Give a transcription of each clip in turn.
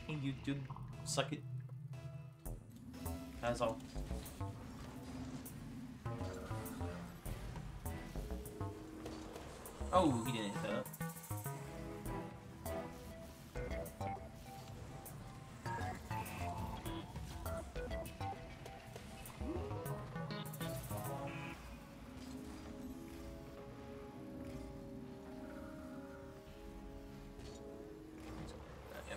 Hey, YouTube, suck it. That's all. Oh, he didn't hit that. Yep.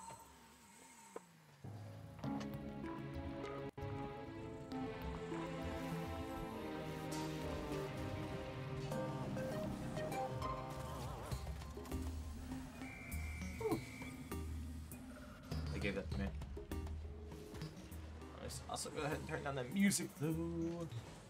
They gave that to me. Let's also go ahead and turn down the music though.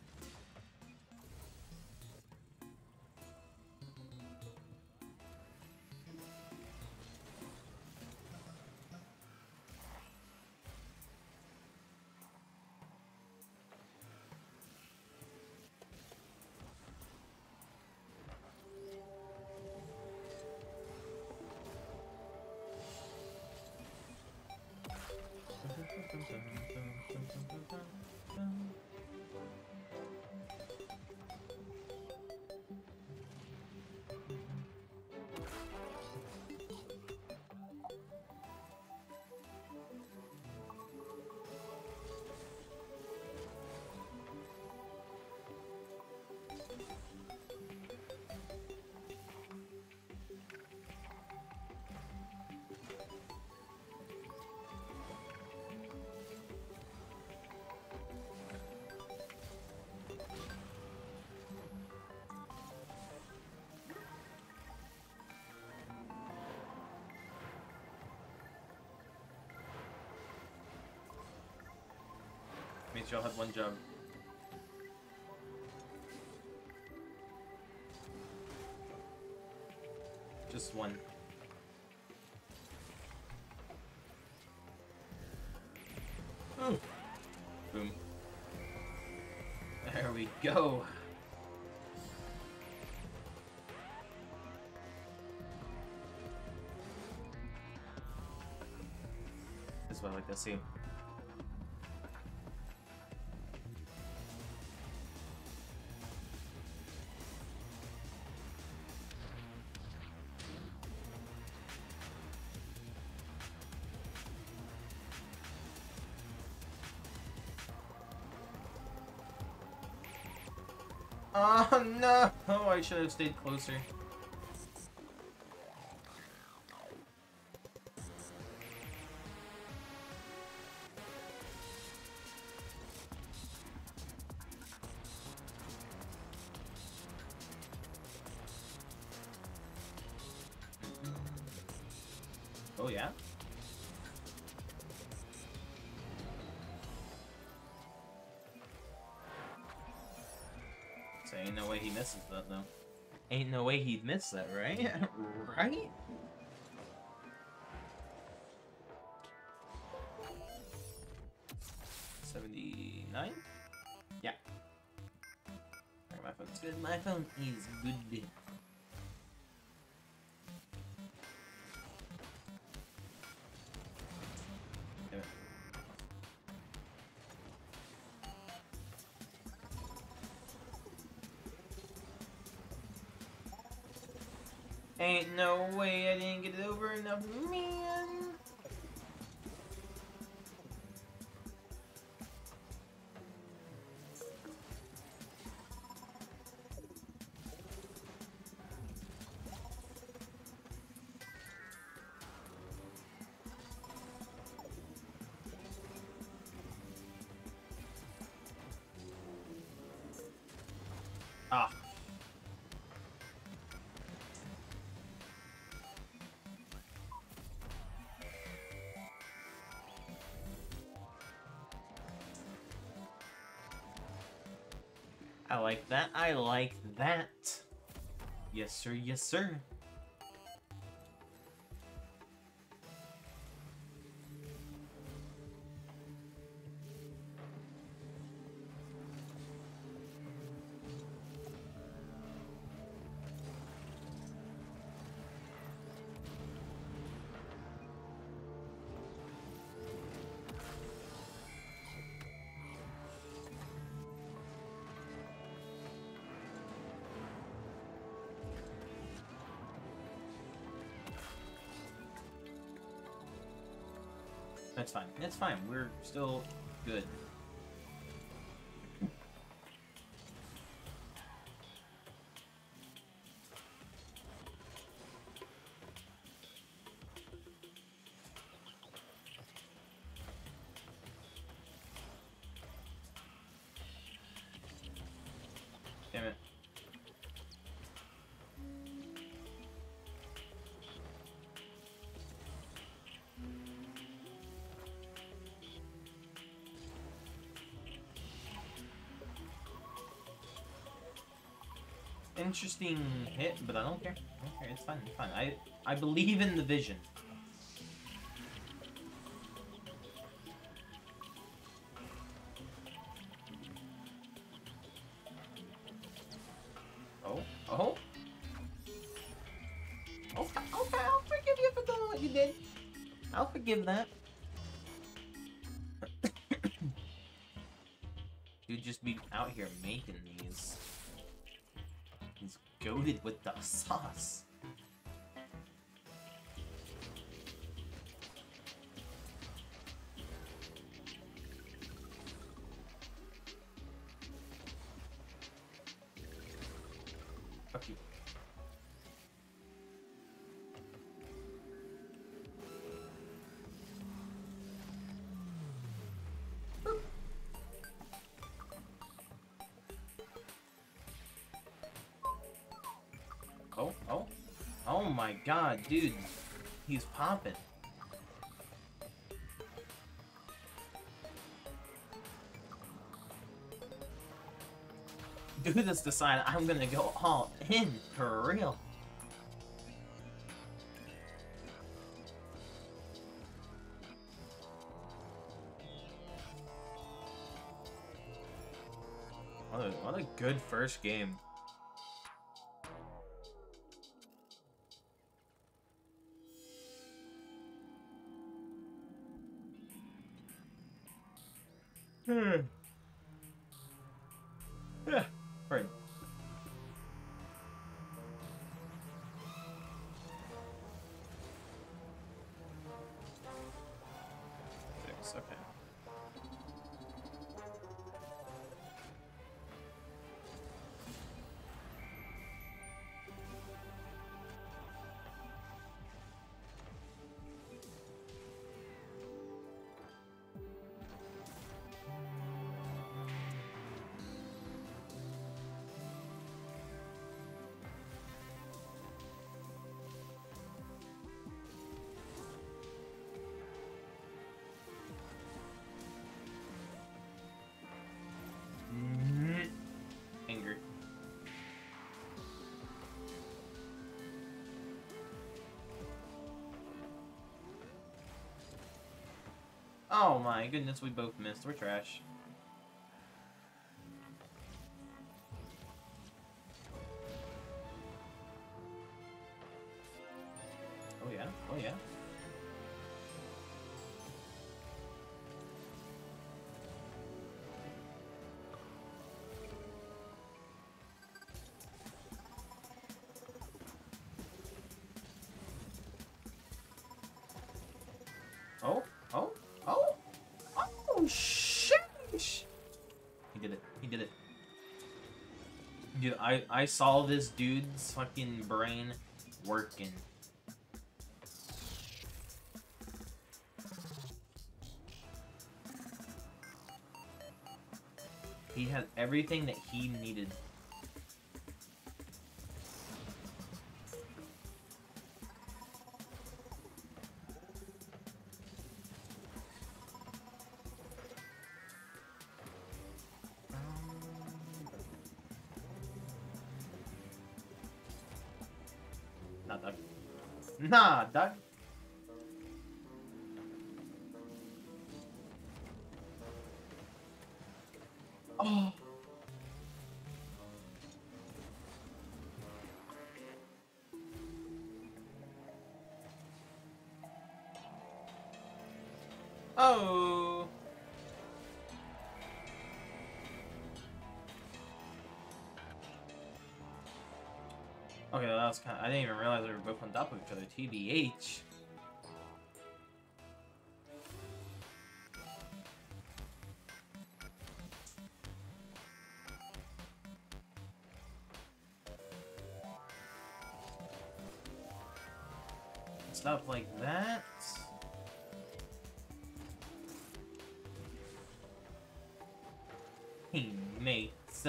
Means y'all had one job. Just one. Oh. Boom. There we go. That's what I like to see. Oh no! Oh, I should have stayed closer. Oh yeah? So ain't no way he misses that though. Ain't no way he'd miss that, right? Right? $79? Yeah. Alright, my phone's good. My phone is good. Damn it. Ain't no way I didn't get it over enough, man. Ah. I like that. I like that. Yes, sir. Yes, sir. That's fine. That's fine. We're still good. Damn it. Interesting hit, but I don't care. I don't care. It's fine. It's fine. I believe in the vision. Oh, oh. Okay, okay. I'll forgive you for doing what you did. I'll forgive that. You'd just be out here making these. He's goated with the sauce. Fuck you. Oh, oh. Oh my god, dude. He's popping. Dude has decided I'm gonna go all in for real. What a good first game. Yeah, right. Okay. Angry. Oh my goodness, we both missed. We're trash. Oh yeah, oh yeah. Oh, oh, oh, oh, shit! He did it. He did it. Dude, I saw this dude's fucking brain working. He had everything that he needed. Nah, Doug. Nah, Doug. Oh. Oh. Okay, that was kind of, I didn't even realize they were both on top of each other. TBH. stuff like that. Teammates.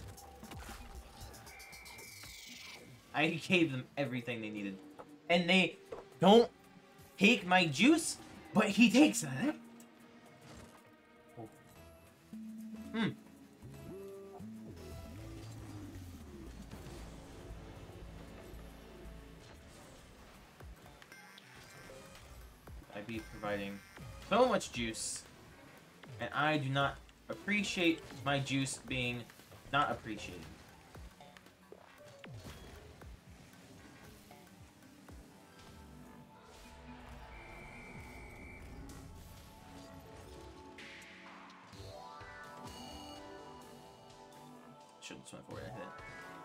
I gave them everything they needed. And they don't take my juice, but he takes that. Oh. I'd be providing so much juice, and I do not appreciate my juice being not appreciated. Shouldn't swim forward, I hit it.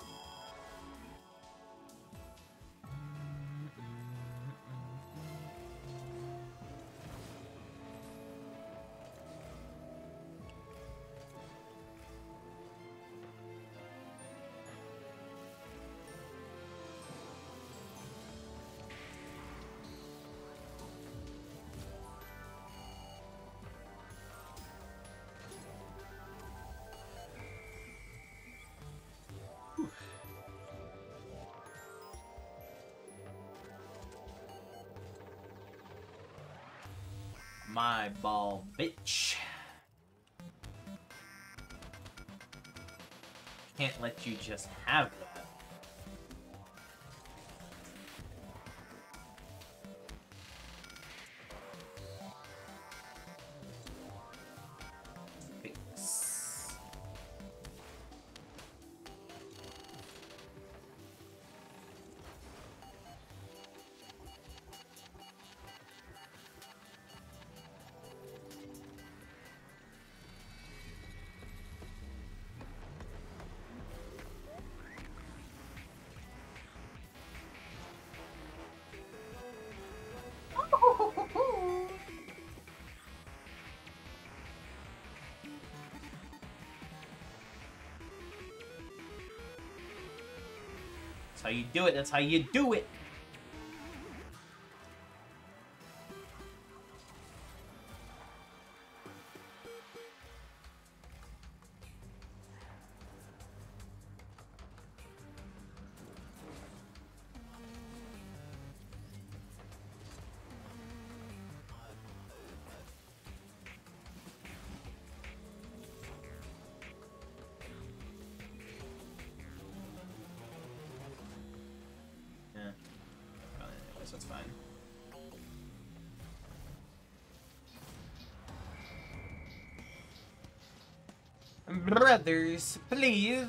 My ball, bitch. Can't let you just have that. Fix. That's how you do it. That's how you do it. That's fine. Brothers, please.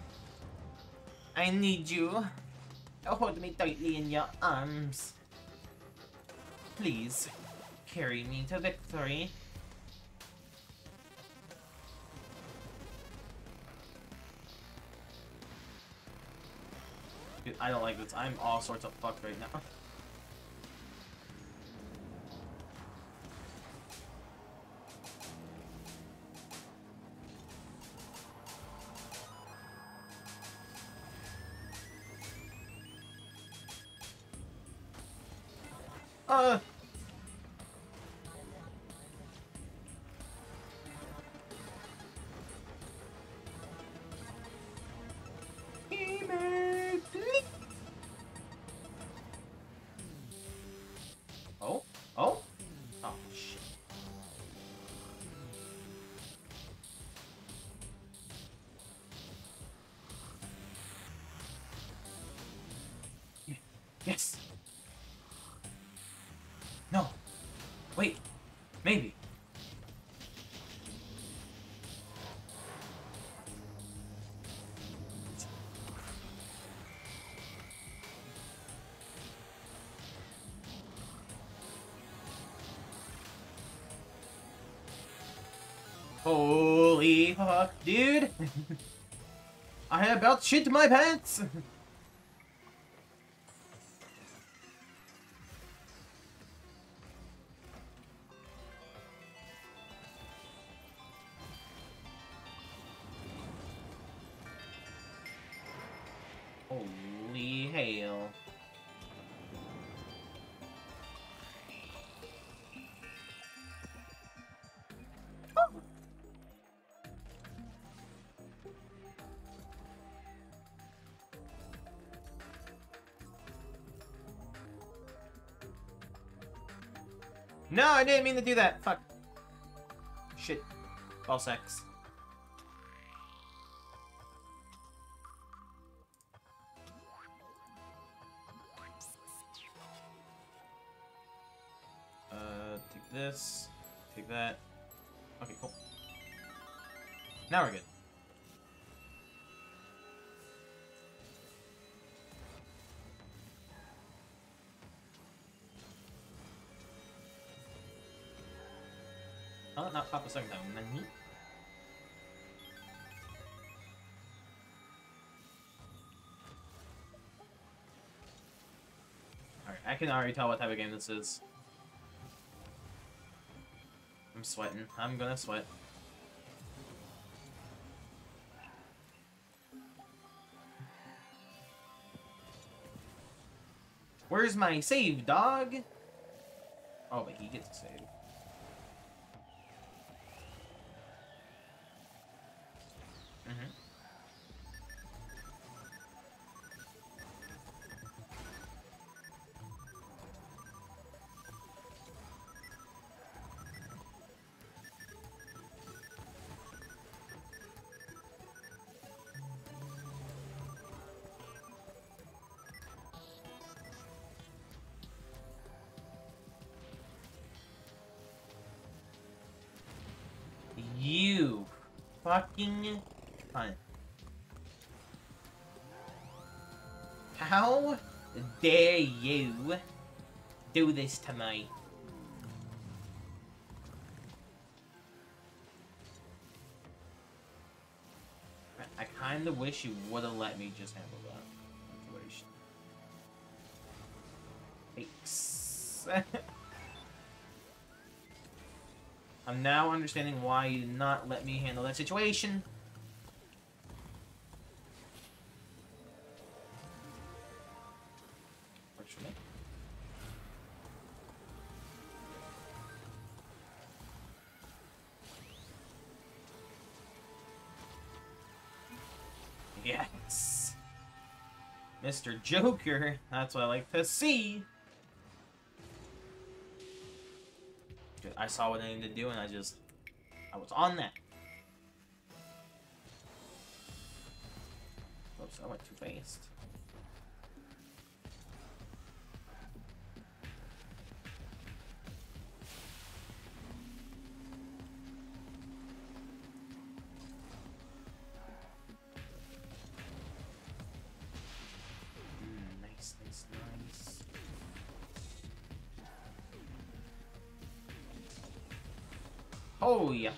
I need you. Hold me tightly in your arms. Please, carry me to victory. Dude, I don't like this. I'm all sorts of fucked right now. Oh? Oh? Oh, shit. Yes! No! Wait! Maybe! Holy fuck, dude! I about shit my pants! Holy hell. No, I didn't mean to do that. Fuck. Shit. Ball sex. Take this. Take that. Okay, cool. Now we're good. Oh, not pop a second time. Nani? Alright, I can already tell what type of game this is. I'm sweating. I'm gonna sweat. Where's my save, dog? Oh, but he gets a save. You fucking cunt. How dare you do this to me? I kinda wish you would've let me just handle that situation. Thanks. I'm now understanding why you did not let me handle that situation. Works for me. Yes. Mr. Joker, that's what I like to see. I saw what I needed to do, and I was on that. Oops, I went too fast. Nice, nice, nice. Oh, yeah.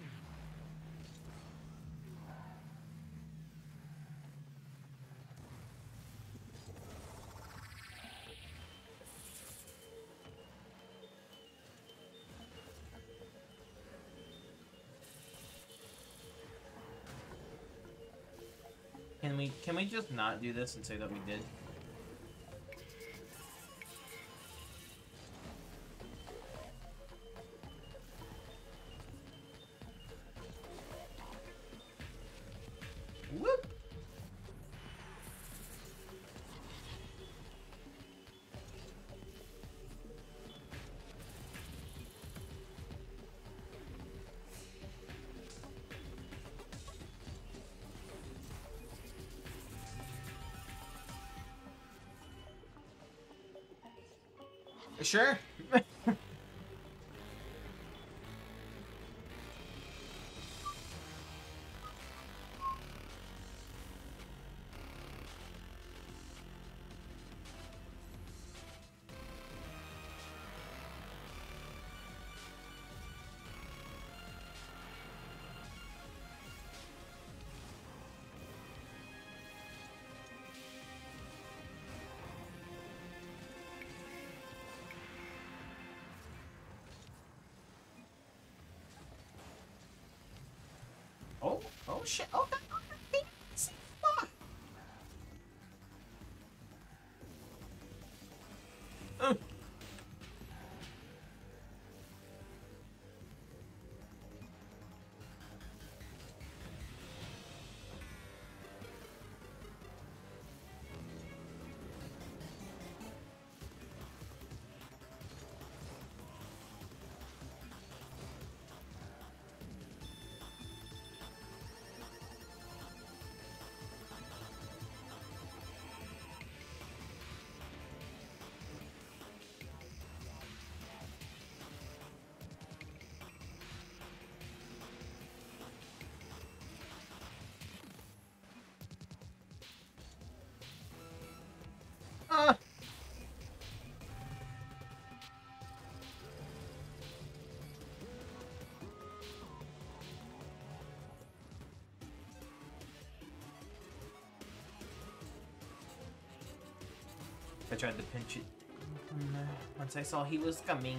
Can we just not do this and say that we did? Whoop! Sure. Oh shit! Oh god! I tried to pinch it once I saw he was coming.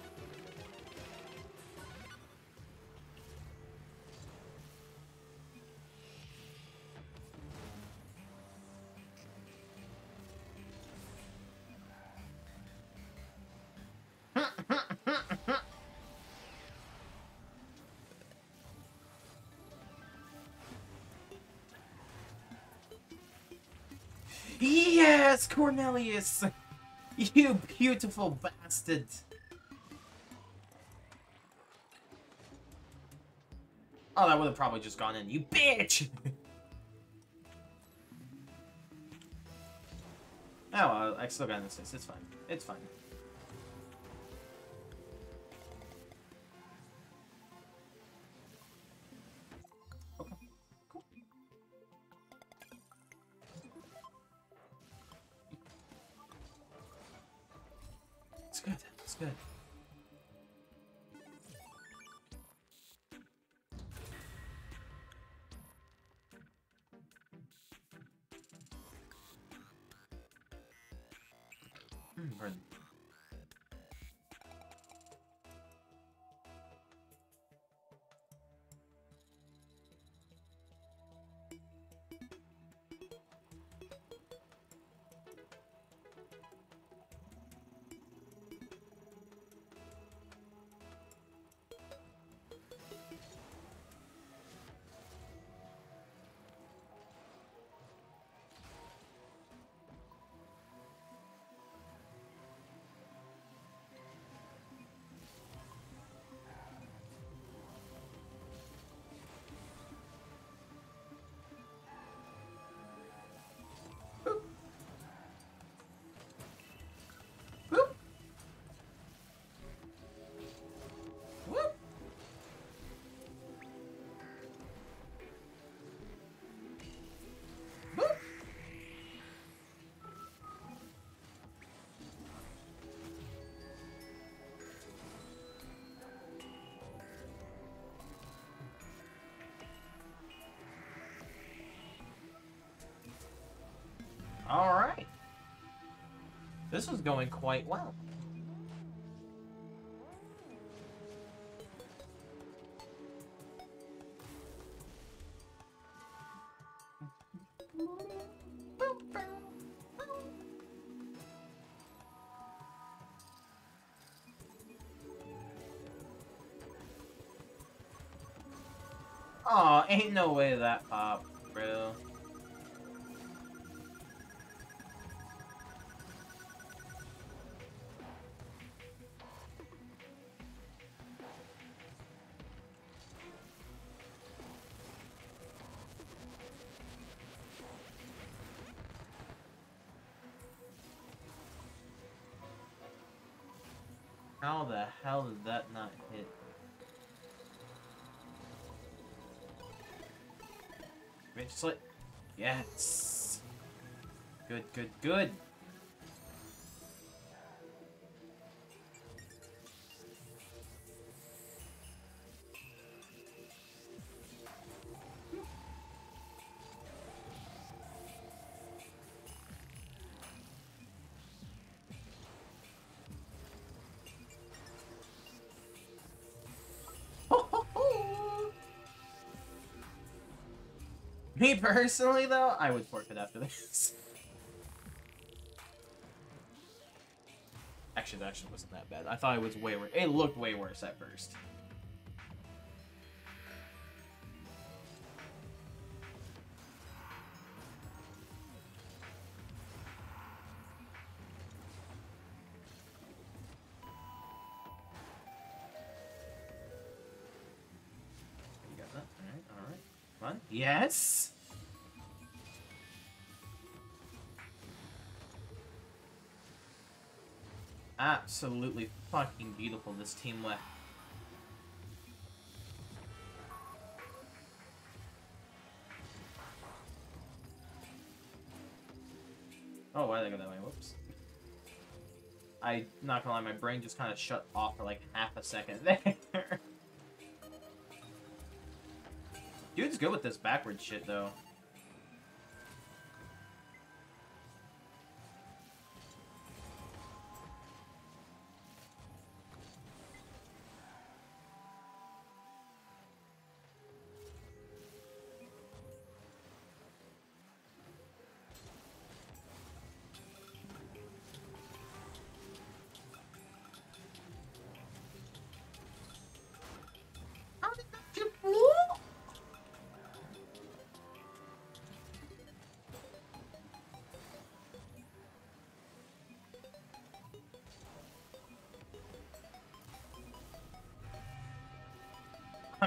Yes, Cornelius! You beautiful bastard! Oh, that would have probably just gone in. You bitch! Oh, well, I still got an assist. It's fine. It's fine. Okay. Cool. It's good. It's good. Pardon. Whoop. Whoop. Whoop. All right. This was going quite well. Aw, ain't no way that popped, bro. How the hell did that not hit? Bitch slit. Yes. Good, good, good. Me personally, though, I would forfeit after this. Actually, that actually wasn't that bad. I thought it was way worse. It looked way worse at first. You got that? Alright, alright. Come on. Yes! Absolutely fucking beautiful, this team left. Oh, why did I go that way? Whoops. I'm not gonna lie, my brain just kind of shut off for like half a second there. Dude's good with this backwards shit, though.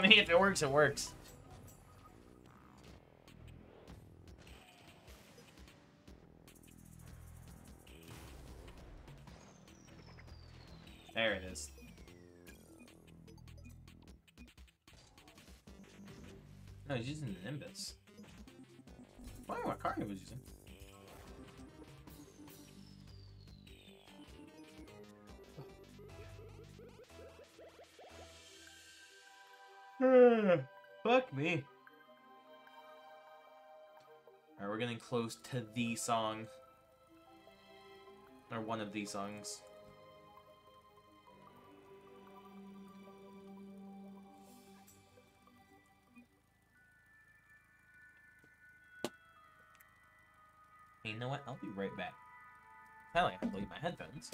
I mean, if it works, it works. There it is. No, he's using the Nimbus. I wonder what card he was using. Fuck me. Alright, we're getting close to the song. Or one of these songs. Hey, you know what? I'll be right back. Hell, I have to leave my headphones.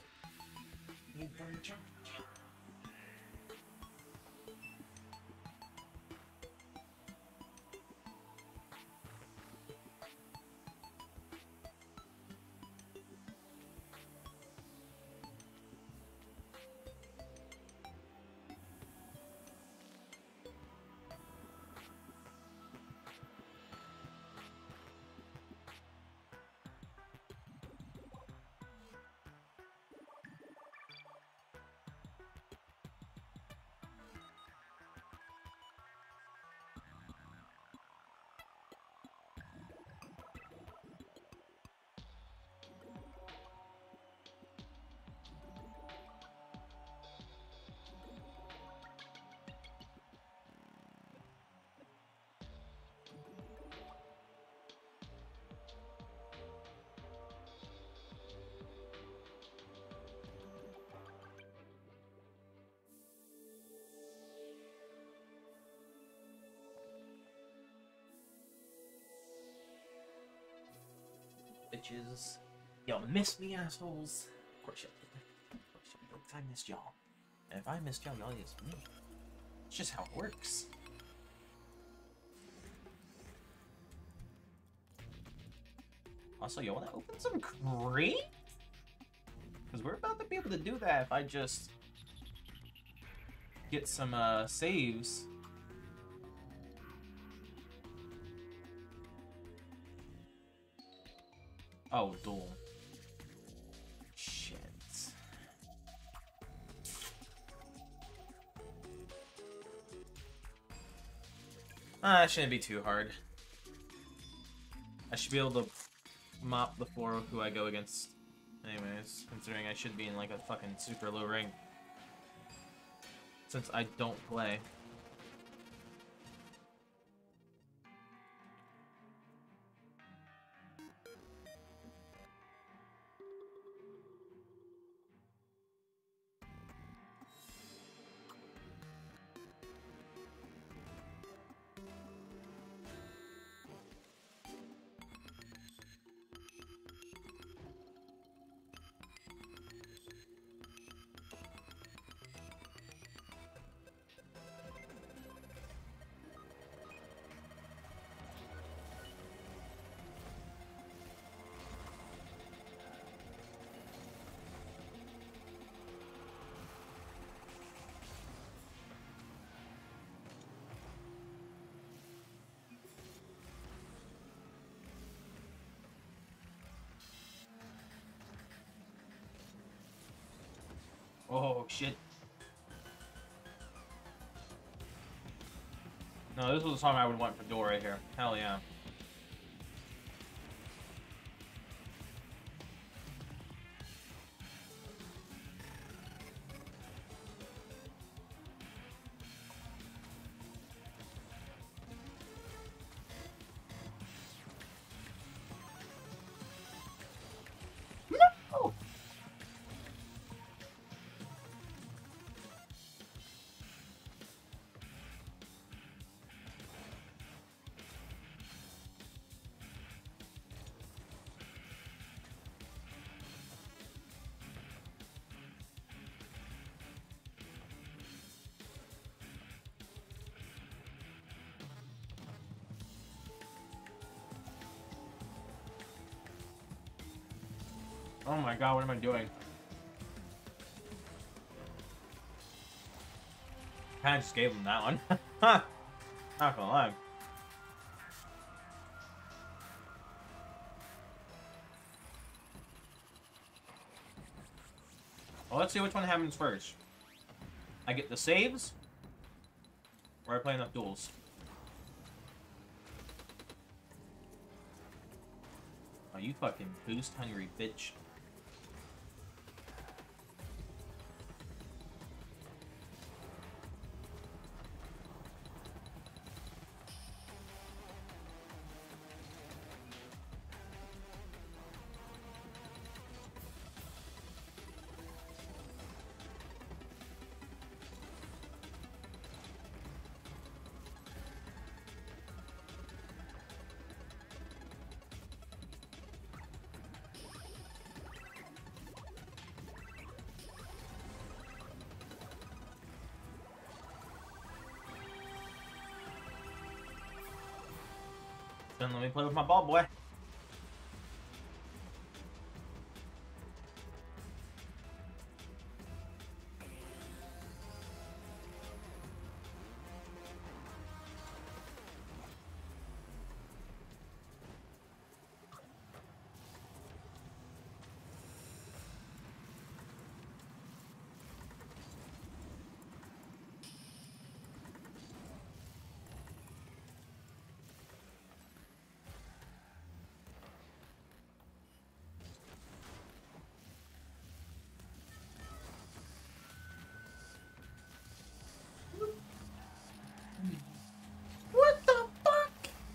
Bitches. Y'all miss me, assholes. Of course you did. Of course you did. I missed y'all. And if I missed y'all, y'all missed me. It's just how it works. Also, you wanna open some crate? Because we're about to be able to do that if I just get some saves. Oh, duel. Shit. That shouldn't be too hard. I should be able to mop the floor with who I go against. Anyways, considering I should be in like a fucking super low rank. Since I don't play. Oh, shit. No, this was a song I would want for Door right here. Hell yeah. No! Oh my god, what am I doing? Kinda just gave him that one. Not gonna lie. Well, let's see which one happens first. I get the saves, or I play enough duels. Oh, you fucking boost hungry bitch. Then let me play with my ball boy. What the fuck?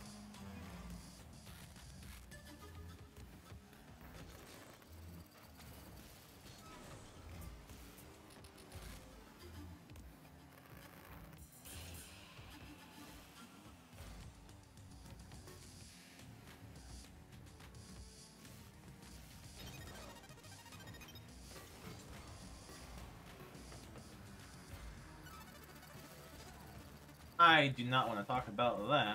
I do not want to talk about that.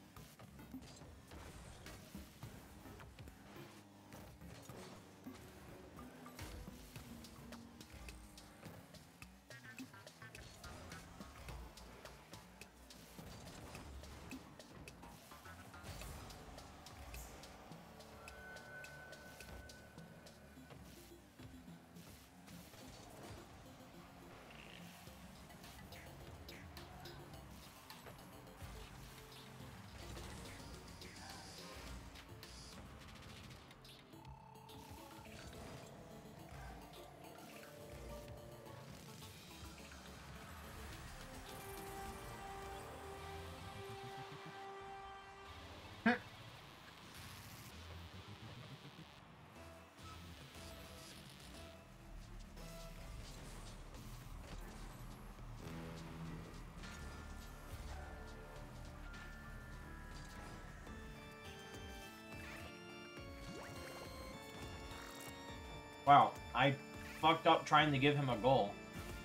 Wow, I fucked up trying to give him a goal.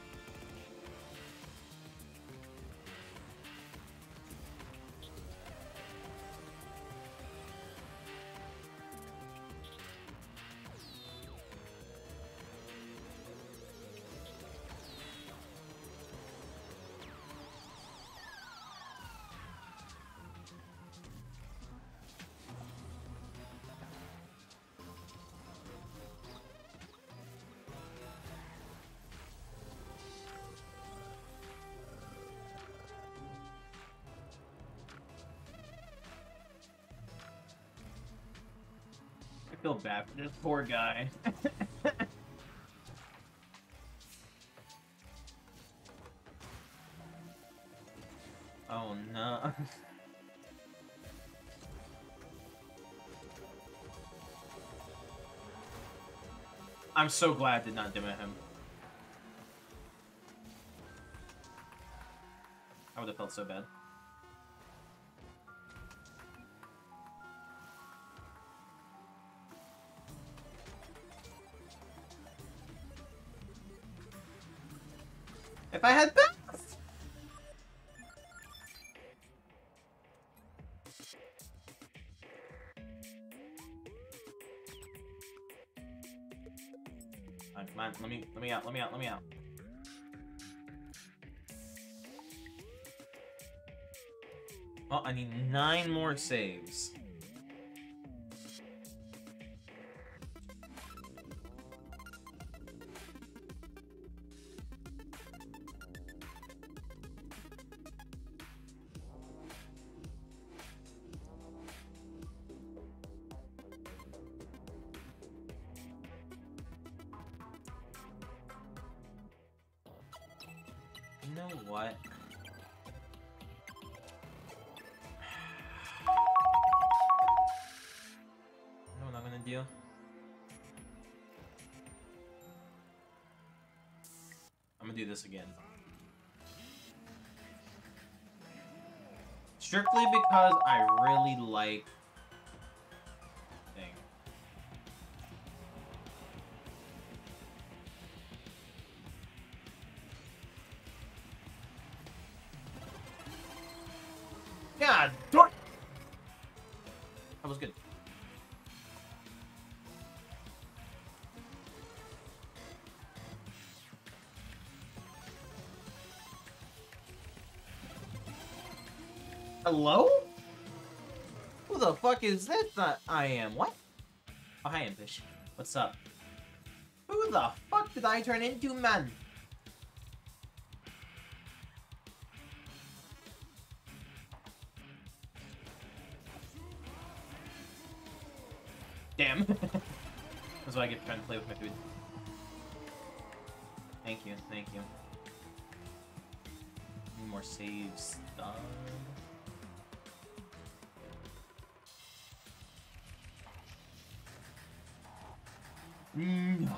I feel bad for this poor guy. Oh no. I'm so glad I did not dim at him. I would have felt so bad. If I had passed! Come on, let me out, let me out. Oh, I need 9 more saves. You know what? You know what I'm gonna do? I'm gonna do this again. Strictly because I really like thing. God darn! That was good. Hello? Who the fuck is that? I am. What? Oh, hi, Impish. What's up? Who the fuck did I turn into, man? Damn. That's why I get trying to play with my food. Thank you, thank you. Need more saves done. No.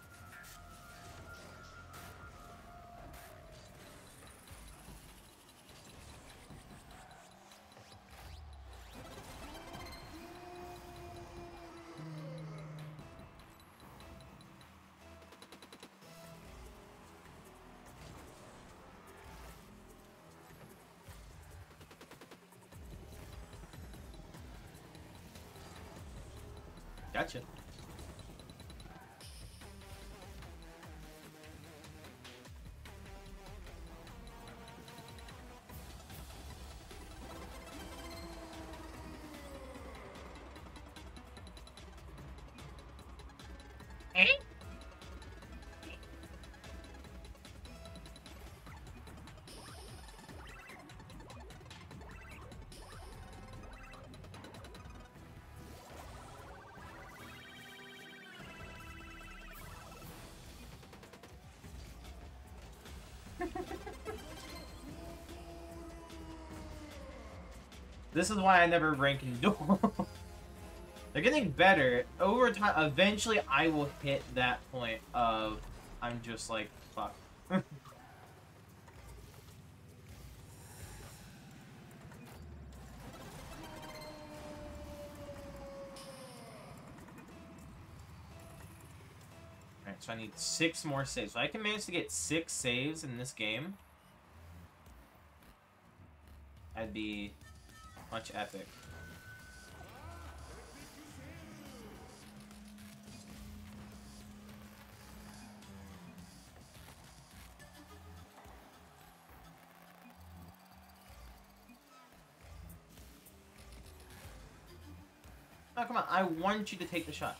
Gotcha. This is why I never rank in duel. They're getting better. Over time, eventually I will hit that point of I'm just like, fuck. Alright, so I need 6 more saves. So I can manage to get 6 saves in this game. That'd be much epic. Oh, come on. I want you to take the shot.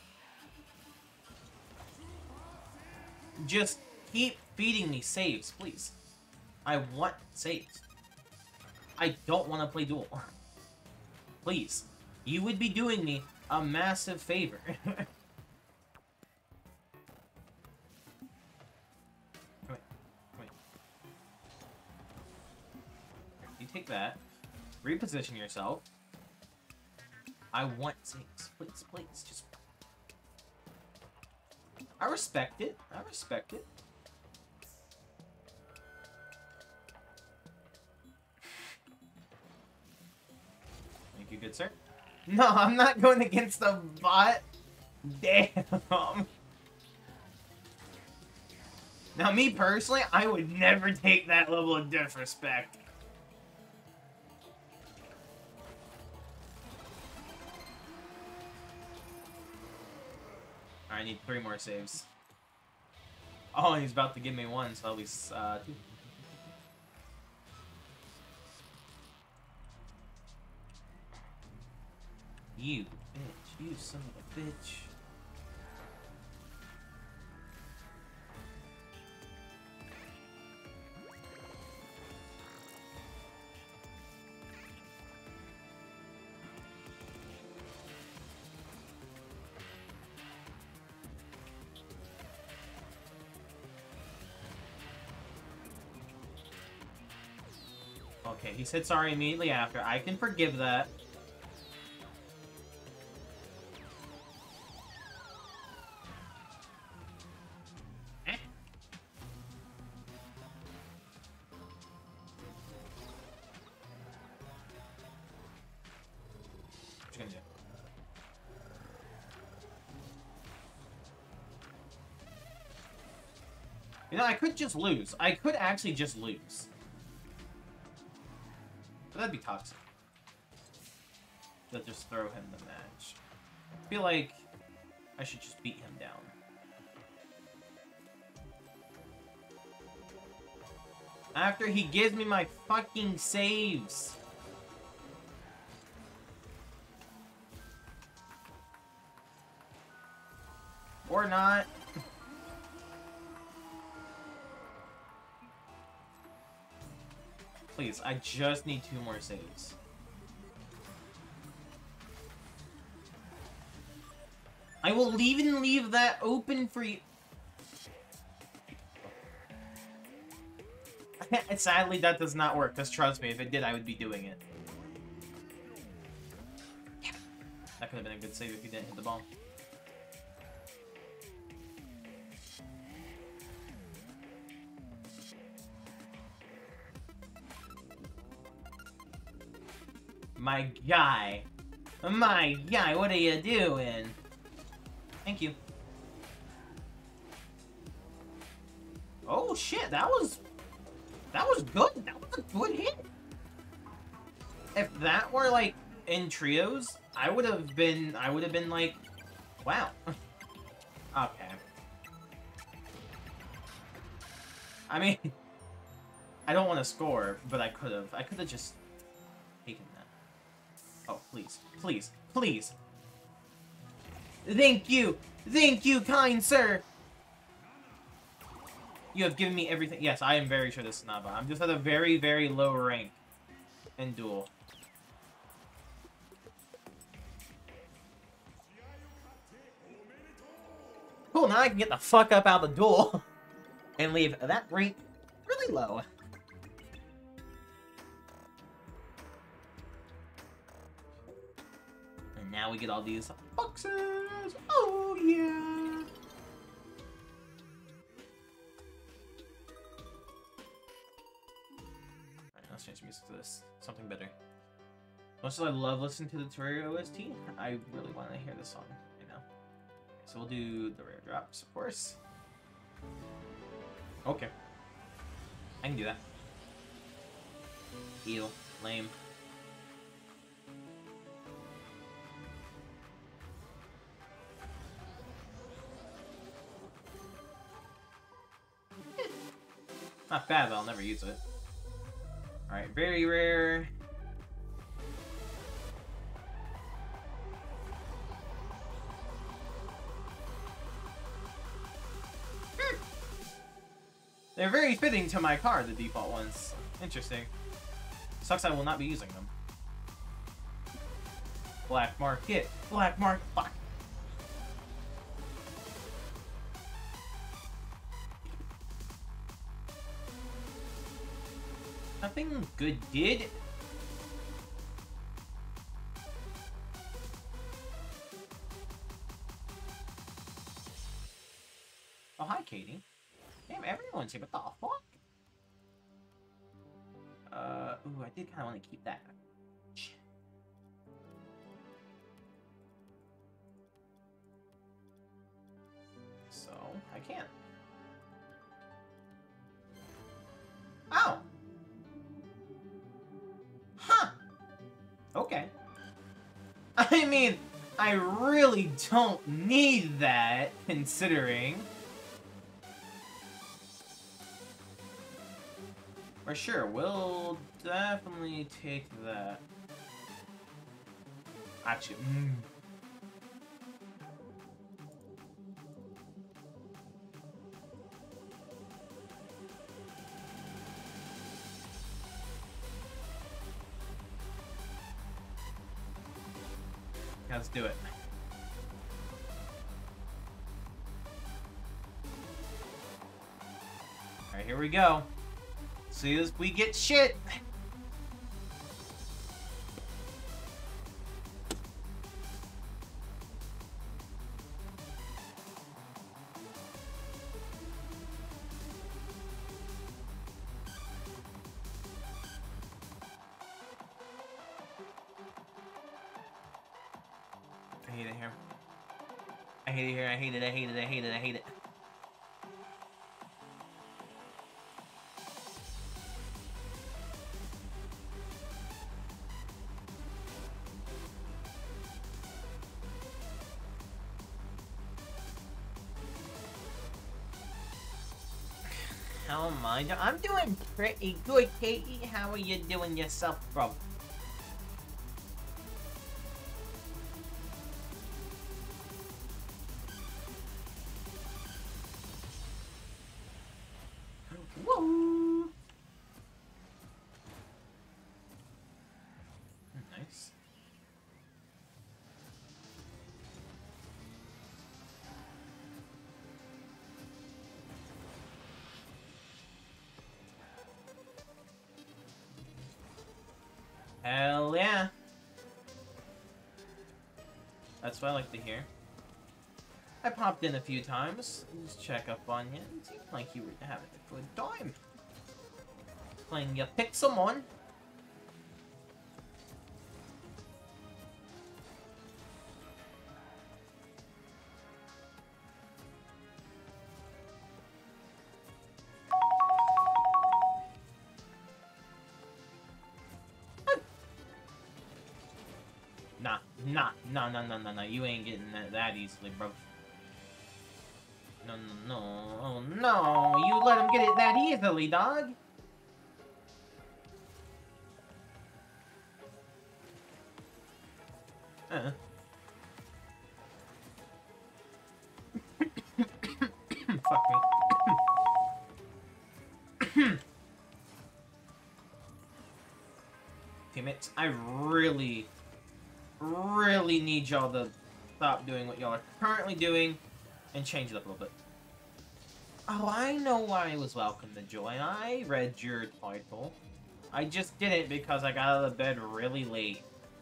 Just keep feeding me saves, please. I want saves. I don't want to play duel. Please. You would be doing me a massive favor. Wait. Wait. You take that. Reposition yourself. I want saves. Please, please. Just... I respect it. I respect it. Thank you, good sir. No, I'm not going against the bot. Damn. Now, me personally, I would never take that level of disrespect. I need 3 more saves. Oh, he's about to give me 1, so at least 2. You bitch. You son of a bitch. Okay, he said sorry immediately after. I can forgive that. What you gonna do? You know, I could just lose. I could actually just lose. But that'd be toxic. To just throw him the match. I feel like I should just beat him down. After he gives me my fucking saves. Or not. Please, I just need 2 more saves. I will even leave that open for you. Sadly, that does not work, because trust me, if it did, I would be doing it. That could have been a good save if you didn't hit the ball. My guy, what are you doing? Thank you. Oh shit, that was good. That was a good hit. If that were like in trios, I would have been like, wow. Okay. I mean, I don't want to score, but I could have just taken that. Oh, please, please, please. Thank you, kind sir. You have given me everything. Yes, I am very sure this is not bot. I'm just at a very, very low rank in duel. Cool, now I can get the fuck up out of the duel and leave that rank really low. And now we get all these boxes. Oh, yeah. Alright, let's change music to this. Something better. Much as I love listening to the Terraria OST, I really want to hear this song right now. So we'll do the rare drops, of course. Okay. I can do that. Heal. Lame. Not bad, but I'll never use it. Alright, very rare. They're very fitting to my car, the default ones. Interesting. Sucks I will not be using them. Black market. Black market. Fuck. Nothing good did. Oh, hi, Katie. Damn, everyone's here. What the fuck? Ooh, I did kind of want to keep that. So, I can't. Oh! Huh! Okay. I mean, I really don't need that, considering. For sure, we'll definitely take that. Actually, let's do it. Alright, here we go. See as we get shit. I hate it here. I hate it here. I hate it. I hate it. I hate it. I hate it. How am I doing? I'm doing pretty good, Katie. How are you doing yourself, bro? Woo! Nice. Hell yeah. That's what I like to hear. I popped in a few times, just check up on you. It seemed like you were having a good time. Playing your Pixelmon. Nah. You ain't getting that easily, bro. No. Oh, no. You let him get it that easily, dog. Fuck me. Teammates, I really need y'all to stop doing what y'all are currently doing and change it up a little bit. Oh, I know why I was welcome to join. I read your title. I just didn't because I got out of bed really late.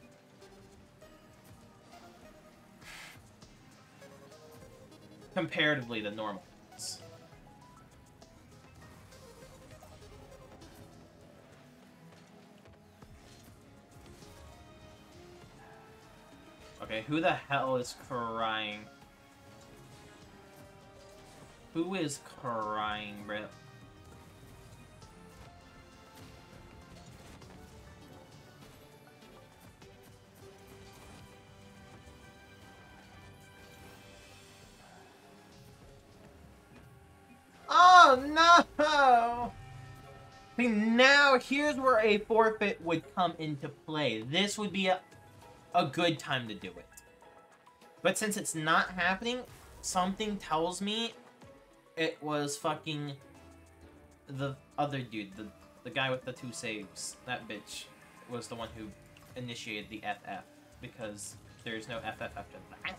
Comparatively to normal. Okay, who the hell is crying? Who is crying, bro? Oh, no! See, now, here's where a forfeit would come into play. This would be a good time to do it. But since it's not happening, something tells me it was fucking the other dude, the guy with the 2 saves. That bitch was the one who initiated the FF, because there's no FF after that.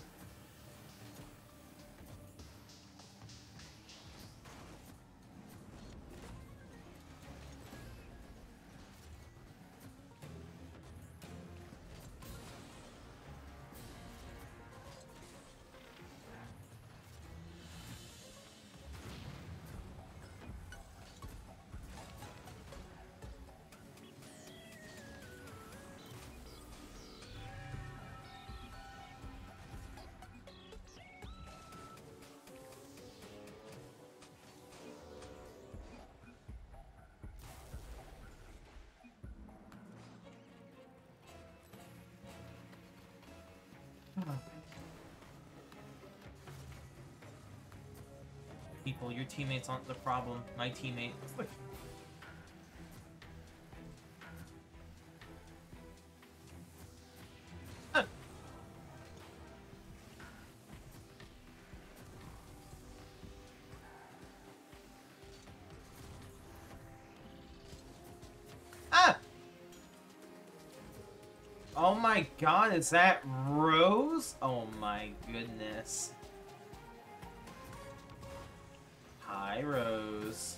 People, your teammates aren't the problem. My teammates. Oh my god, is that Rose? Oh my goodness. Hi, Rose.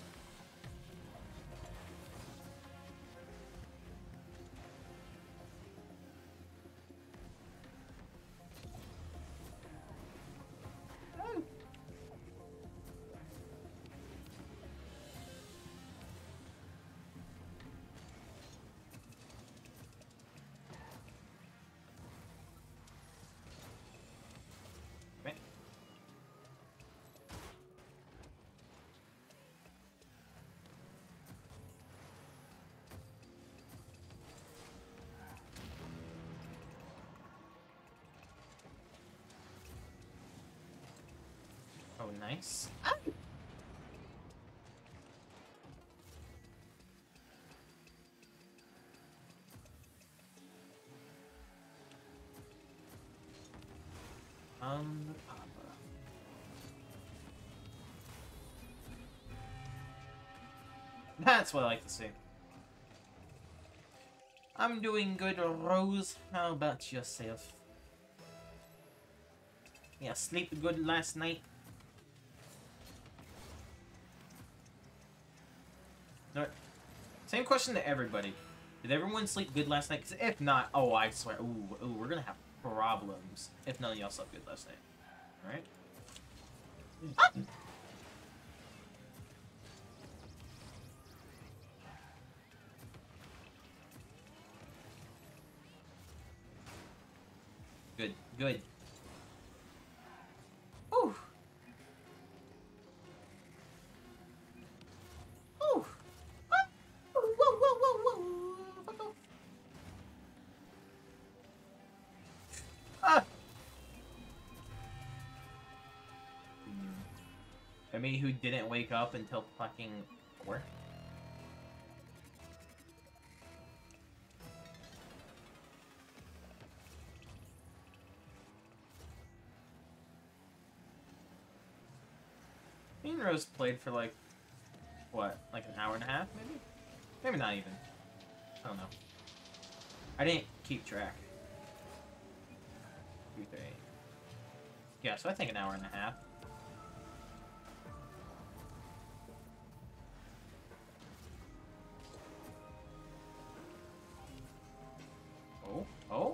Oh, nice. Papa. That's what I like to see. I'm doing good, Rose. How about yourself? Yeah, sleep good last night? No, same question to everybody. Did everyone sleep good last night? Because if not, oh, I swear, ooh, we're gonna have problems if none of y'all slept good last night. Alright? Good, good. Ooh. Ooh. Ah. I mean, who didn't wake up until fucking 4? Me and Rose played for like, what, like an hour and a half, maybe? Maybe not even. I don't know. I didn't keep track. 2, 3. Yeah, so I think an hour and a half. Oh, oh.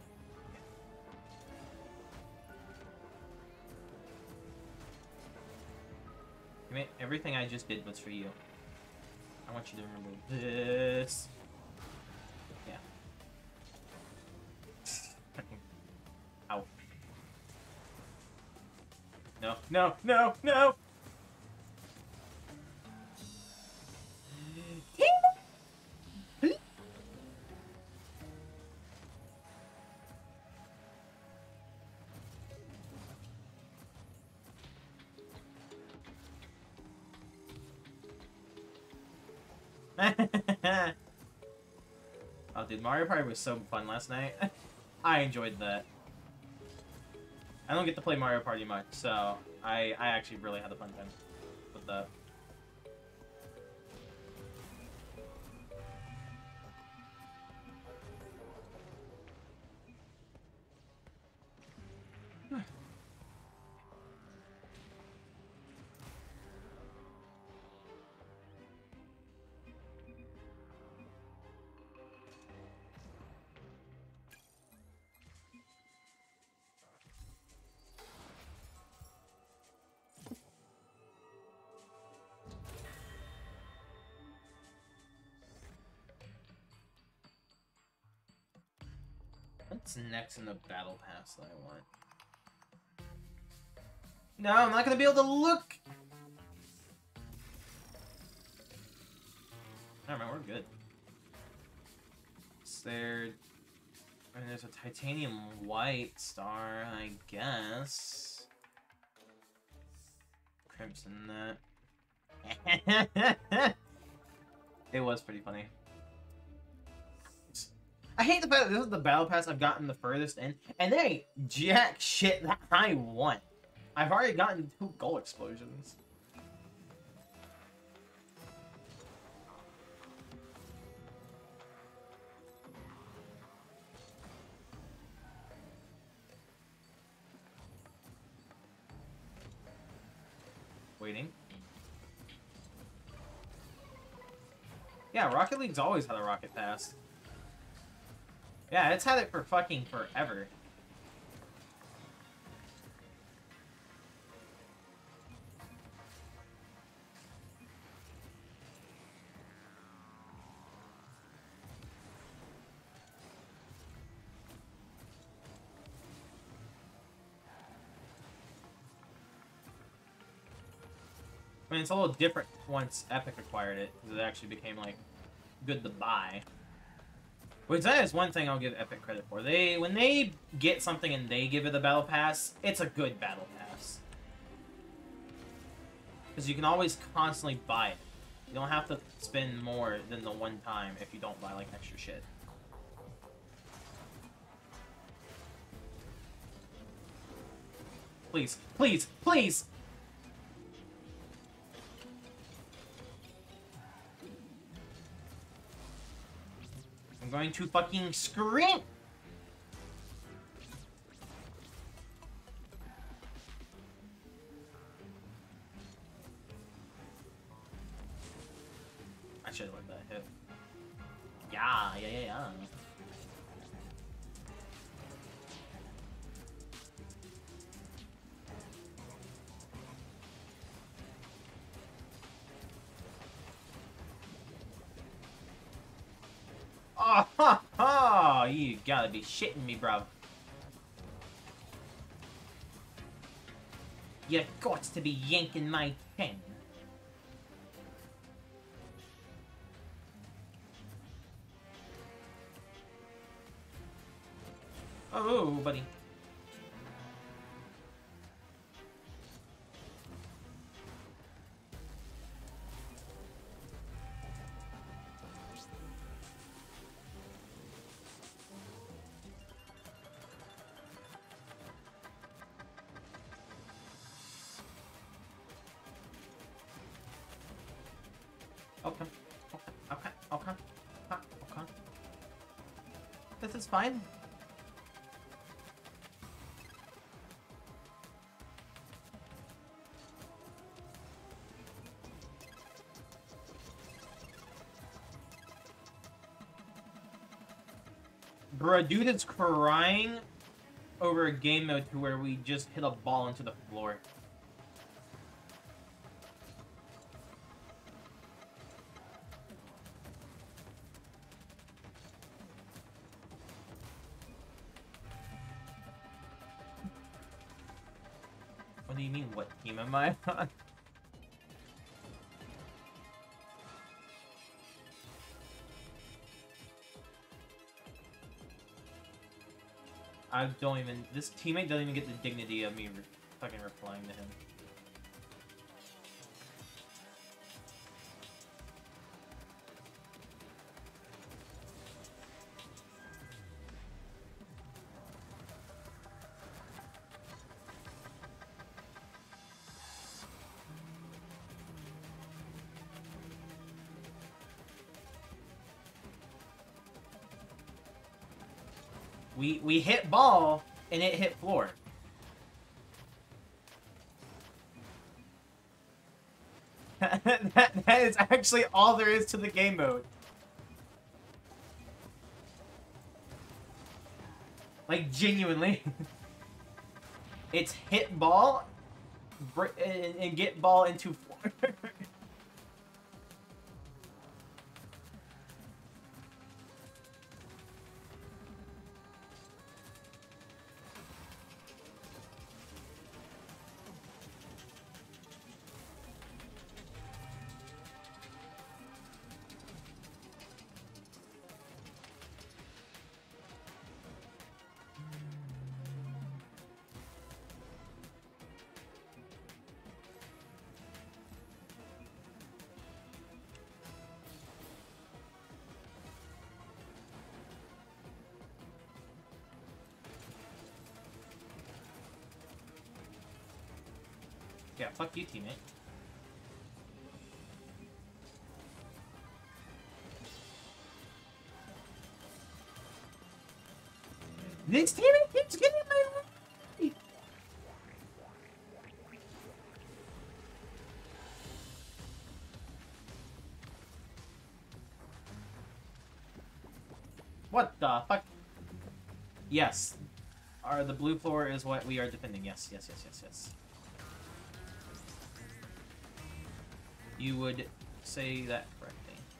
I mean, everything I just did was for you. I want you to remember this. Yeah. Ow. No, no, no, no! Oh, dude, Mario Party was so fun last night. I enjoyed that. I don't get to play Mario Party much, so I actually really had a fun time with that. What's next in the battle pass that I want? No, I'm not gonna be able to look! Never mind, we're good. There's a titanium white star, I guess. Crimson that. It was pretty funny. I hate the fact that this is the battle pass I've gotten the furthest in, and there ain't jack shit that I want. I've already gotten 2 goal explosions. Waiting. Yeah, Rocket League's always had a Rocket Pass. Yeah, it's had it for fucking forever. I mean, it's a little different once Epic acquired it, because it actually became, like, good to buy. Which that is one thing I'll give Epic credit for. When they get something and they give it a battle pass, it's a good battle pass. Because you can always constantly buy it. You don't have to spend more than the one time if you don't buy, like, extra shit. Please, please, please! I'm going to fucking scream! I should have let that hit. Yeah. Oh, ha, ha! You gotta be shitting me, bro. You got to be yanking my pen. Oh, buddy. Okay. This is fine. Bruh, dude is crying over a game mode to where we just hit a ball into the floor. What do you mean, what team am I on? I don't even... This teammate doesn't even get the dignity of me fucking replying to him. We hit ball, and it hit floor. that is actually all there is to the game mode. Like, genuinely. It's hit ball, and get ball into floor. Yeah, fuck you, teammate. This teammate keeps getting my way. What the fuck? Yes. The blue floor is what we are defending. Yes, yes, yes, yes, yes. You would say that correctly.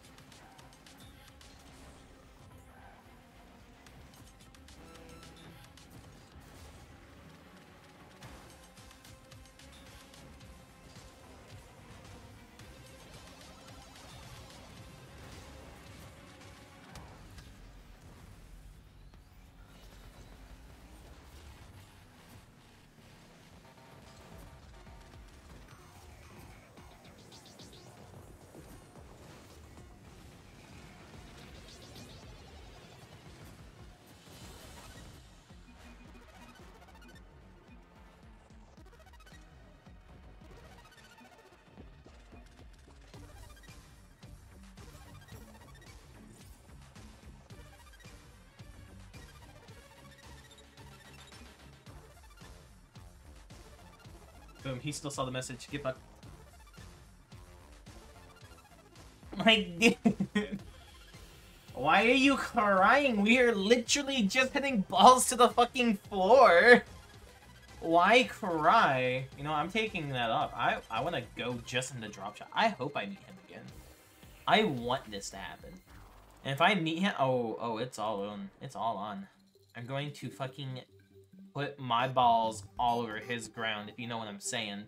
Boom, he still saw the message. Get fucked. My dude. Why are you crying? We are literally just hitting balls to the fucking floor. Why cry? You know, I'm taking that up. I want to go just in the drop shot. I hope I meet him again. I want this to happen. And if I meet him... Oh, it's all on. It's all on. I'm going to fucking put my balls all over his ground, if you know what I'm saying.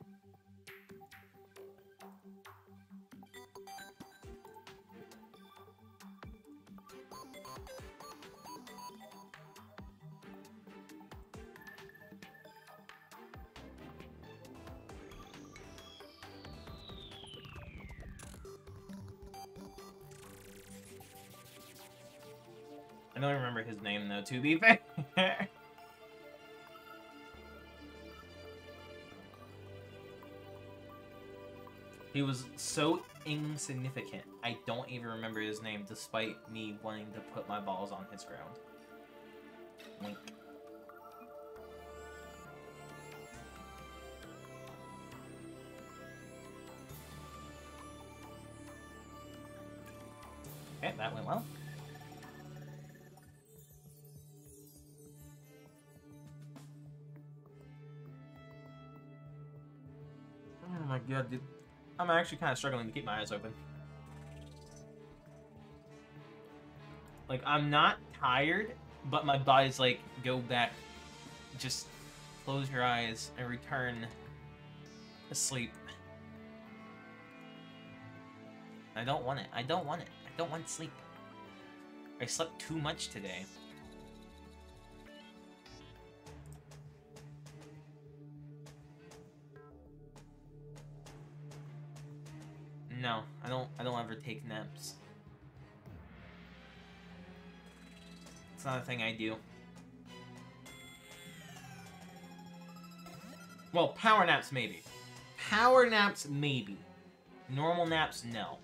I don't remember his name, though, to be fair. He was so insignificant. I don't even remember his name, despite me wanting to put my balls on his ground. Wink. Okay, that went well. Oh my god, dude. I'm actually kind of struggling to keep my eyes open. Like, I'm not tired, but my body's like, go back. Just close your eyes and return to sleep. I don't want it. I don't want it. I don't want sleep. I slept too much today. No, I don't ever take naps. It's not a thing I do. Well, power naps maybe. Power naps maybe. Normal naps, no.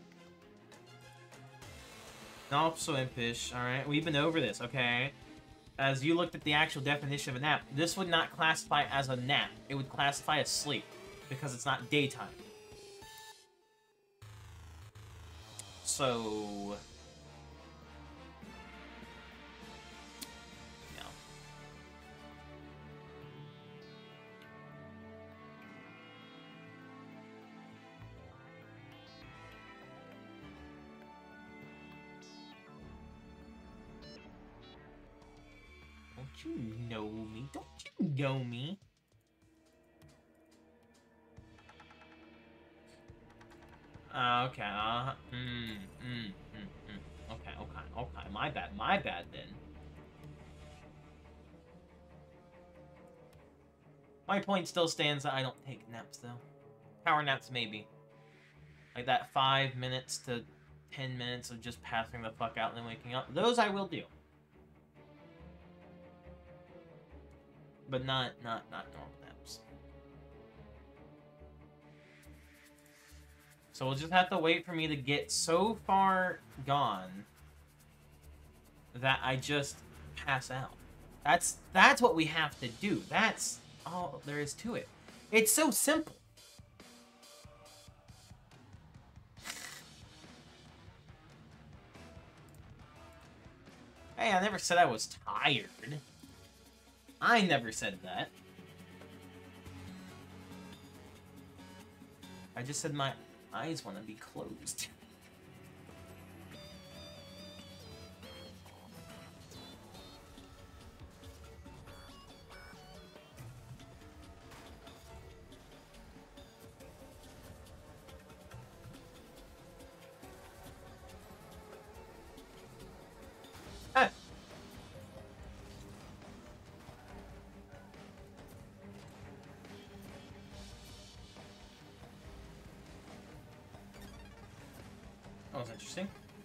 Also impish, alright? We've been over this, okay? As you looked at the actual definition of a nap, this would not classify as a nap. It would classify as sleep, because it's not daytime. So... no. Don't you know me? Don't you know me? Okay, okay, my bad then. My point still stands that I don't take naps, though. Power naps, maybe. Like that 5 minutes to 10 minutes of just passing the fuck out and then waking up. Those I will do. But not normal naps. So we'll just have to wait for me to get so far gone that I just pass out. That's what we have to do. That's all there is to it. It's so simple. Hey, I never said I was tired. I never said that. I just said my eyes want to be closed. Ah. That was interesting.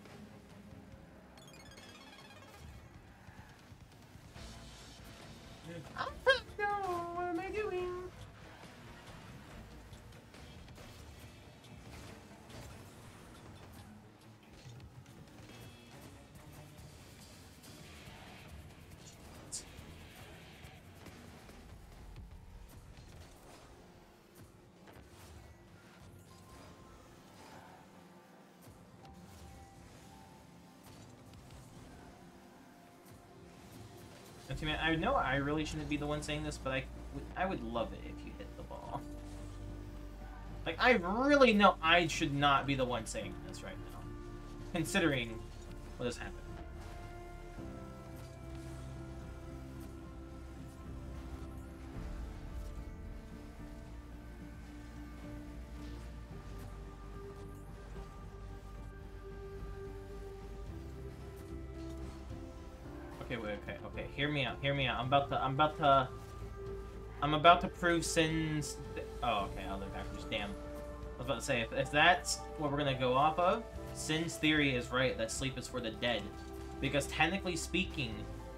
No, what am I doing? I know I really shouldn't be the one saying this, but I would love it if you hit the ball. Like, I really know I should not be the one saying this right now, considering what has happened. Okay, wait, okay. Hear me out. I'm about to prove Sin's. Oh, okay. I'll look backwards. Damn. I was about to say, if that's what we're gonna go off of, Sin's theory is right that sleep is for the dead, because technically speaking,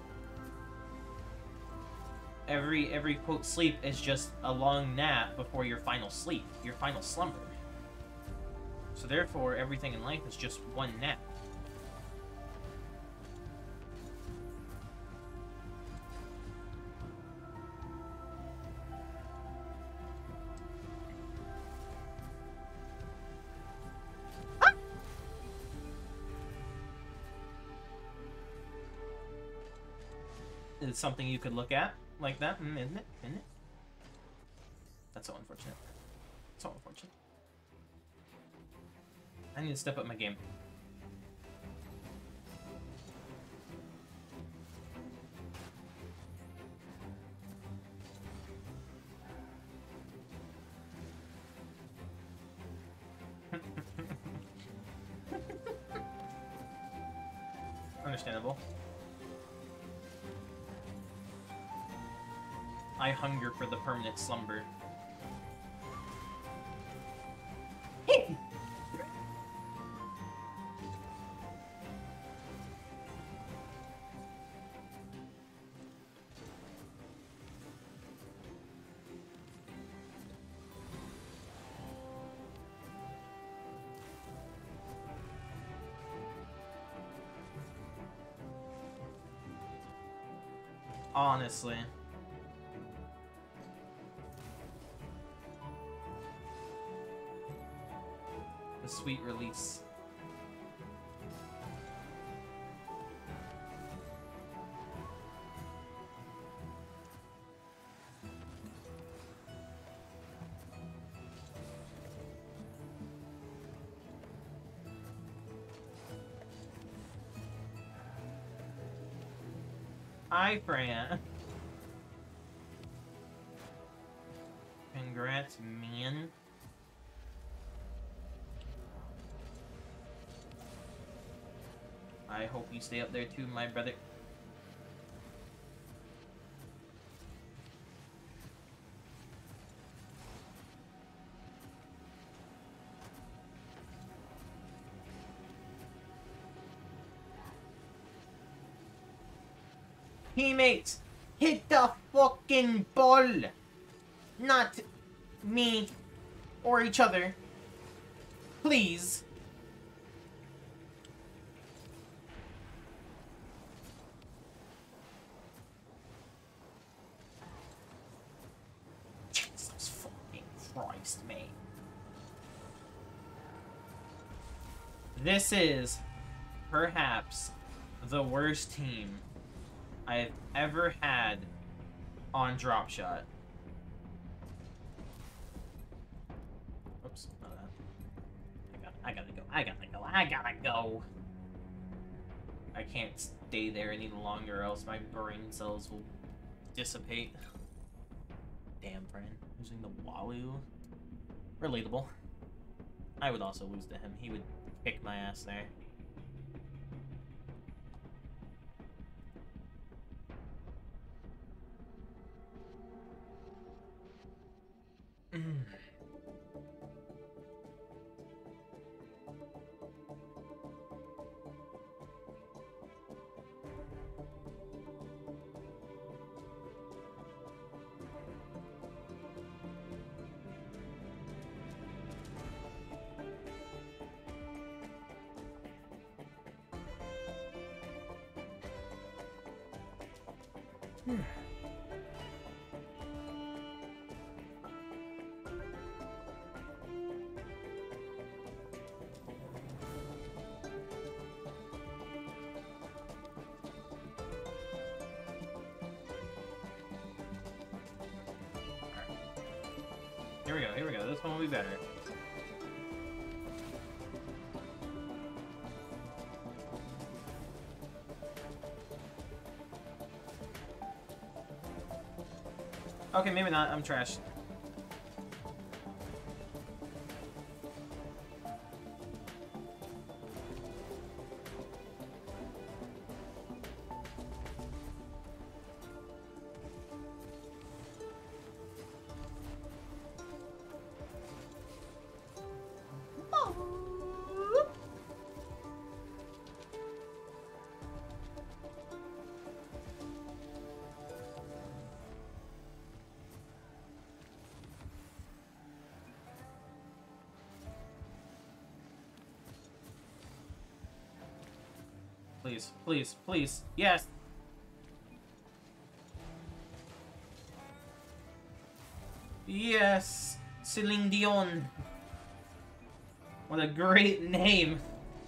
every quote sleep is just a long nap before your final sleep, your final slumber. So therefore, everything in life is just one nap. It's something you could look at like that, isn't it? Isn't it? That's so unfortunate. So unfortunate. I need to step up my game. Understandable. I hunger for the permanent slumber. Honestly. The sweet release. Hi, Fran. Congrats, man. I hope you stay up there too, my brother. Teammates, hit the fucking ball! Not me or each other. Please. Jesus fucking Christ, mate. This is perhaps the worst team I've ever had on drop shot. Oops, not that. I gotta go. I gotta go. I can't stay there any longer, else my brain cells will dissipate. Damn, friend. Losing the Walu. Relatable. I would also lose to him. He would kick my ass there. Here we go. This one will be better. Okay, maybe not. I'm trash. Please, please, please. Yes! Yes! Celine Dion. What a great name.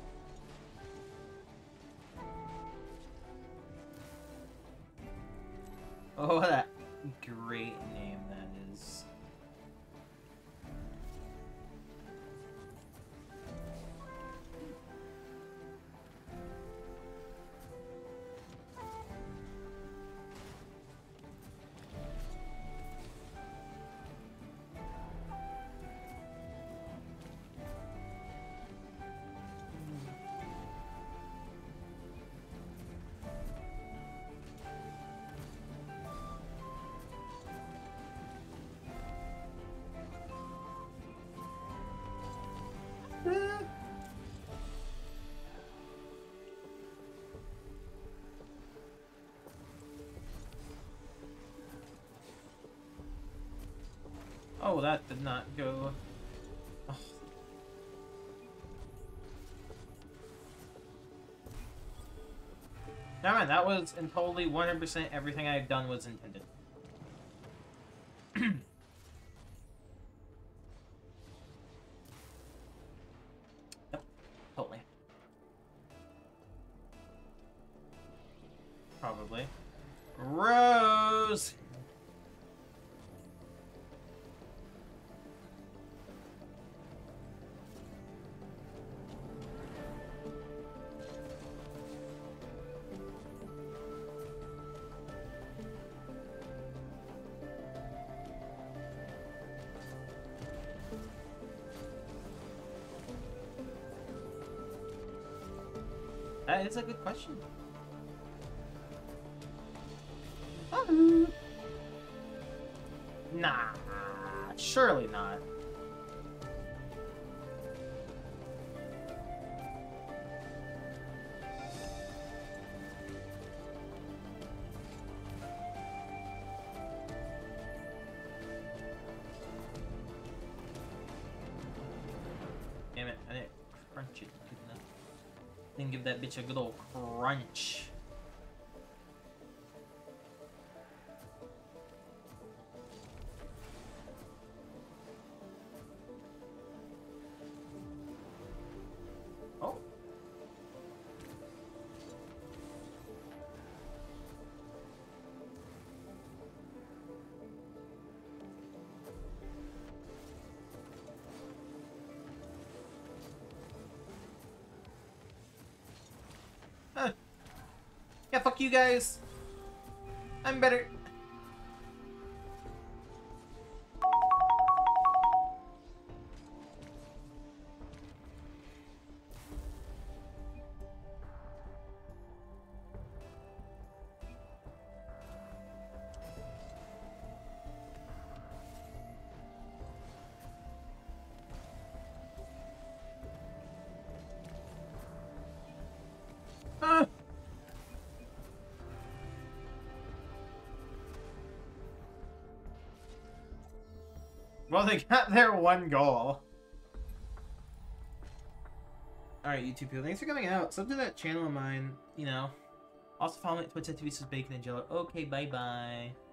Oh, what a great name that is. Oh, that did not go. Oh. Never mind, that was in totally 100% everything I've done was intended. Yep, totally. Probably. Rose! That is a good question. Nah, surely not. Damn it, I didn't crunch it good enough. Didn't give that bitch a good old crunch. Yeah, fuck you guys. I'm better. Ah. Well, they got their one goal. Alright, YouTube people, thanks for coming out. Sub to that channel of mine, you know. Also follow me at Twitch at TV Bacon and Jello. Okay, bye-bye.